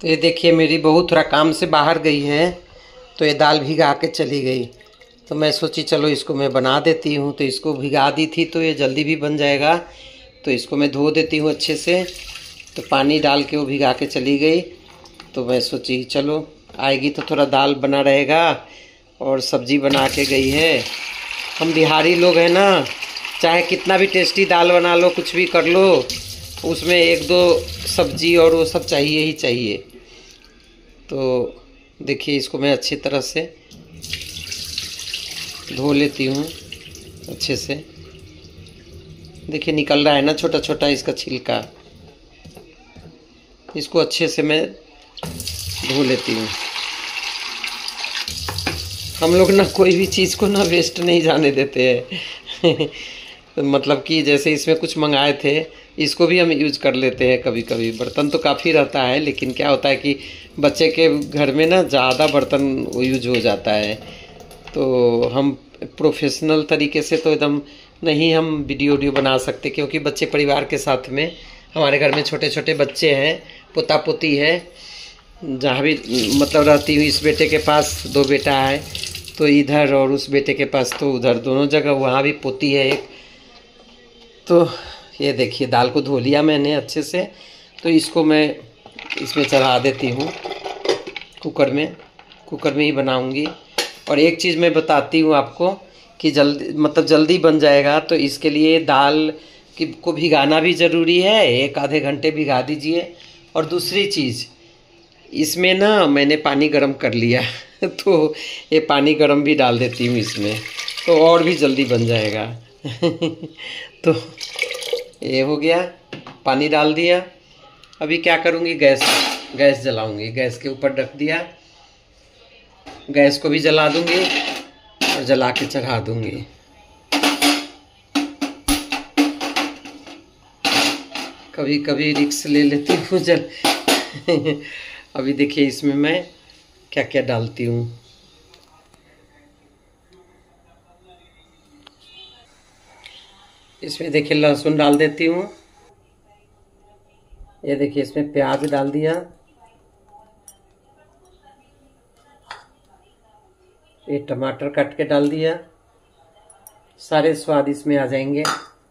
तो ये देखिए मेरी बहू थोड़ा काम से बाहर गई है, तो ये दाल भिगा के चली गई। तो मैं सोची चलो इसको मैं बना देती हूँ। तो इसको भिगा दी थी तो ये जल्दी भी बन जाएगा। तो इसको मैं धो देती हूँ अच्छे से। तो पानी डाल के वो भिगा के चली गई। तो मैं सोची चलो आएगी तो थोड़ा दाल बना रहेगा। और सब्जी बना के गई है। हम बिहारी लोग हैं ना, चाहे कितना भी टेस्टी दाल बना लो, कुछ भी कर लो, उसमें एक दो सब्जी और वो सब चाहिए ही चाहिए। तो देखिए इसको मैं अच्छी तरह से धो लेती हूँ अच्छे से। देखिए निकल रहा है ना छोटा छोटा इसका छिलका। इसको अच्छे से मैं धो लेती हूँ। हम लोग ना कोई भी चीज़ को ना वेस्ट नहीं जाने देते हैं। मतलब कि जैसे इसमें कुछ मंगाए थे, इसको भी हम यूज कर लेते हैं कभी कभी। बर्तन तो काफ़ी रहता है, लेकिन क्या होता है कि बच्चे के घर में ना ज़्यादा बर्तन यूज हो जाता है। तो हम प्रोफेशनल तरीके से तो एकदम नहीं हम वीडियो बना सकते, क्योंकि बच्चे परिवार के साथ में, हमारे घर में छोटे छोटे बच्चे हैं, पोता पोती है। जहाँ भी मतलब रहती हूँ, इस बेटे के पास 2 बेटा है तो इधर, और उस बेटे के पास तो उधर, दोनों जगह। वहाँ भी पोती है एक। तो ये देखिए दाल को धो लिया मैंने अच्छे से। तो इसको मैं इसमें चढ़ा देती हूँ कुकर में ही बनाऊँगी। और एक चीज़ मैं बताती हूँ आपको कि जल्दी बन जाएगा। तो इसके लिए दाल को भिगाना भी ज़रूरी है, 1 आधे घंटे भिगा दीजिए। और दूसरी चीज़, इसमें ना मैंने पानी गरम कर लिया। तो ये पानी गरम भी डाल देती हूँ इसमें, तो और भी जल्दी बन जाएगा। तो ये हो गया, पानी डाल दिया। अभी क्या करूँगी, गैस जलाऊँगी। गैस के ऊपर रख दिया, गैस को भी जला दूँगी और जला के चढ़ा दूँगी। कभी कभी रिस्क ले लेती हूँ अभी देखिए इसमें मैं क्या क्या डालती हूँ। इसमें देखिए लहसुन डाल देती हूँ। ये देखिए इसमें प्याज डाल दिया। ये टमाटर काट के डाल दिया। सारे स्वाद इसमें आ जाएंगे।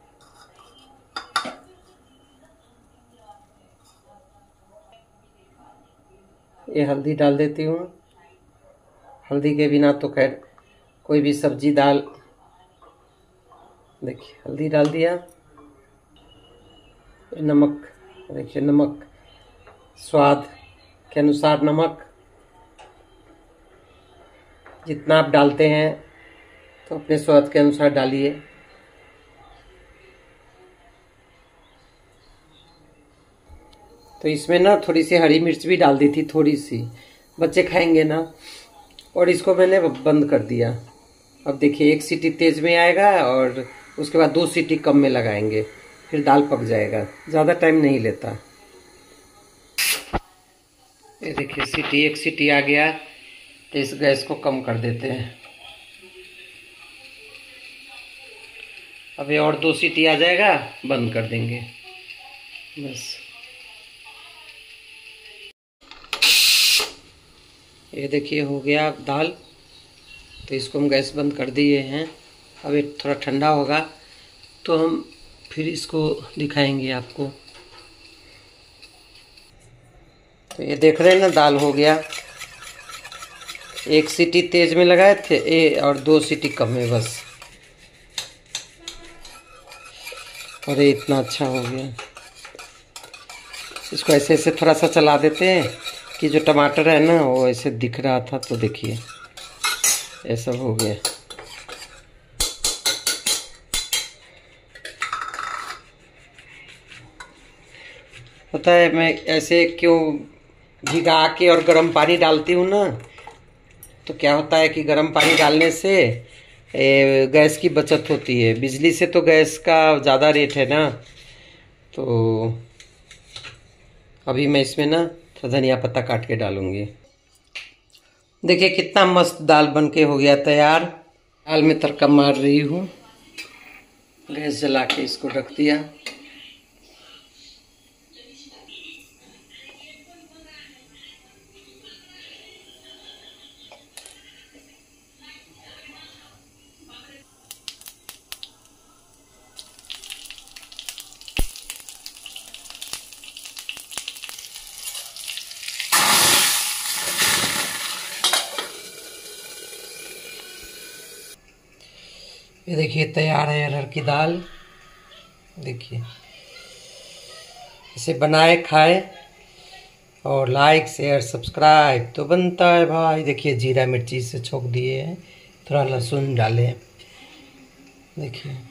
ये हल्दी डाल देती हूँ। हल्दी के बिना तो खैर कोई भी सब्जी दाल। देखिए हल्दी डाल दिया। नमक, देखिए नमक स्वाद के अनुसार नमक जितना आप डालते हैं तो अपने स्वाद के अनुसार डालिए। तो इसमें ना थोड़ी सी हरी मिर्च भी डाल दी थी, थोड़ी सी, बच्चे खाएंगे ना। और इसको मैंने बंद कर दिया। अब देखिए 1 सीटी तेज में आएगा और उसके बाद 2 सीटी कम में लगाएंगे, फिर दाल पक जाएगा। ज़्यादा टाइम नहीं लेता। ये देखिए 1 सीटी आ गया। तो इस गैस को कम कर देते हैं। अब ये और 2 सीटी आ जाएगा, बंद कर देंगे बस। ये देखिए हो गया दाल। तो इसको हम गैस बंद कर दिए हैं। अब ये थोड़ा ठंडा होगा तो हम फिर इसको दिखाएंगे आपको। तो ये देख रहे हैं ना, दाल हो गया। 1 सीटी तेज में लगाए थे और 2 सीटी कम में बस। और ये इतना अच्छा हो गया। इसको ऐसे ऐसे थोड़ा सा चला देते हैं कि जो टमाटर है ना वो ऐसे दिख रहा था। तो देखिए ऐसा हो गया। पता है मैं ऐसे क्यों भिगा के और गर्म पानी डालती हूँ ना, तो क्या होता है कि गर्म पानी डालने से गैस की बचत होती है। बिजली से तो गैस का ज़्यादा रेट है ना। तो अभी मैं इसमें ना थोड़ा धनिया पत्ता काट के डालूंगी। देखिए कितना मस्त दाल बन के हो गया तैयार। दाल में तड़का मार रही हूँ। गैस जला के इसको रख दिया। ये देखिए तैयार है अरहर की दाल। देखिए इसे बनाए खाए और लाइक शेयर सब्सक्राइब तो बनता है भाई। देखिए जीरा मिर्ची से छोंक दिए हैं, थोड़ा लहसुन डाले हैं। देखिए